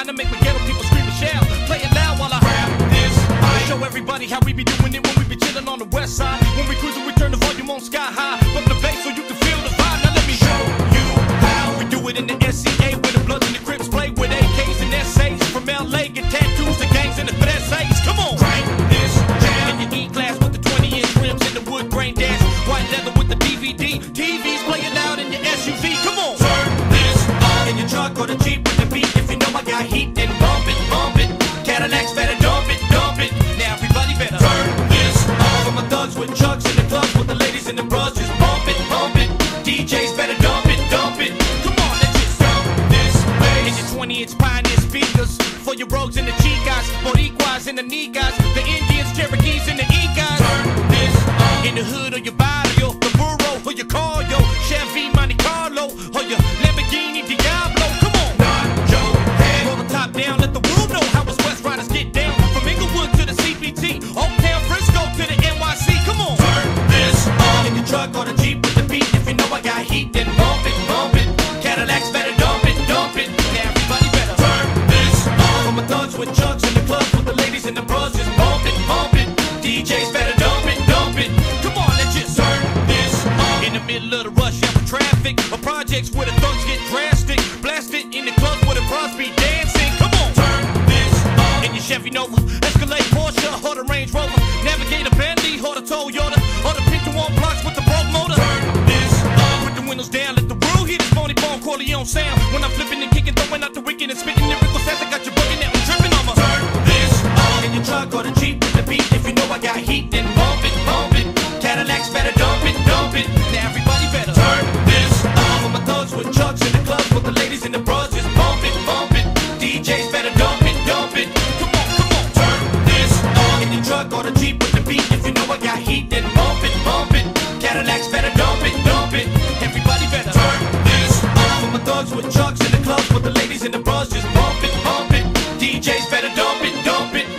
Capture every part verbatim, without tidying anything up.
to make my ghetto people scream and shout. Play it loud while I rap this. I show everybody how we be doing it when we be chillin' on the west side. When we cruising, we turn the volume on sky high. Bump the bass so you can feel the vibe. Now let me show you how we do it in the S C A, where the Bloods and the Crips play with A Ks and S As. From L A, get tattoos, the gangs and the finesse. Come on, crank this jam in your E-class with the twenty inch rims and the wood grain dash. White leather with the D V D. T Vs playing loud in your S U V. Come on, turn this up in your truck or the Jeep with the beat. If you know I got heat, then bump it, bump it. Cadillacs better dump it, dump it. Now everybody better turn this up. For my thugs with chucks in the clubs with the ladies and the bros, just bump it, bump it. D Js better dump it, dump it. Come on, let's just dump this bass. In your twenty inch Pioneer speakers for your rogues and the Chicas, Boricuas and the Nicas, the Indians, Cherokees and the Incas. Turn this up in the hood or your barrio, the Burro or your car, yo, Chevy, Monte Carlo or your Lamborghini Diablo. Come on, nod your head, roll the top down, let the world know how us West Riders get down. From Inglewood to the C B T, Oak Town, Frisco to the N Y C. Come on, turn this up in your truck or the Jeep with the beat. If you know I got heat, then bump it, bump it. Cadillacs better dump it, dump it. Now everybody better turn this up. For my thugs with chucks in the clubs with the ladies and the bros, just bump it, bump it. D Js better dump it, dump it. Come on, let's just turn this up. In the middle of the rush hour traffic, or projects where the thugs get drastic. Blast it in the clubs where the bros be dancing. Come on, turn this up. In your Chevy Nova, Escalade, Porsche, or the Range Rover, Navigator, Bentley, or the Toyota, or the Pinto on blocks with the broke motor. Turn this up. With the windows down, let the world hear this phony bone Corleone sound. When I'm flipping and kicking, throwing out the wicked and spitting lyrical sets, I got you bugging that I'm tripping. I'ma turn this up in your truck or the Jeep with the beat. If you know I got heat, then bump it, bump it. Cadillacs better dump it, dump it. Now everybody better turn this up. For my thugs with chucks in the clubs with the ladies and the bros, just bump it, bump it. D Js better dump it, dump it. Come on, come on, turn this up in your truck or the Jeep with the beat. If you know I got heat, then bump it, bump it. Cadillacs better dump it, dump it. Everybody better turn this up. For my thugs with chucks in the clubs with the ladies and the bros, just bump it, bump it. D Js better dump it, dump it.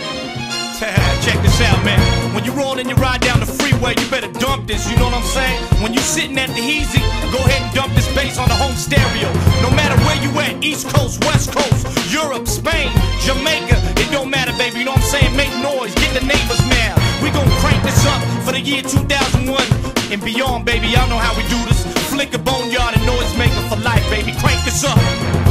Check this out, man. When you roll and you ride down the freeway, you better dump this, you know what I'm saying? When you sitting at the Heezy, go ahead and dump this bass on the home stereo. No matter where you at, East Coast, West Coast, Europe, Spain, Jamaica, it don't matter, baby, you know what I'm saying? Make noise, get the neighbors mad. We gon' crank this up for the year two thousand one and beyond, baby. Y'all know how we do this. Flicker, boneyard, and noise maker for life, baby. Crank this up.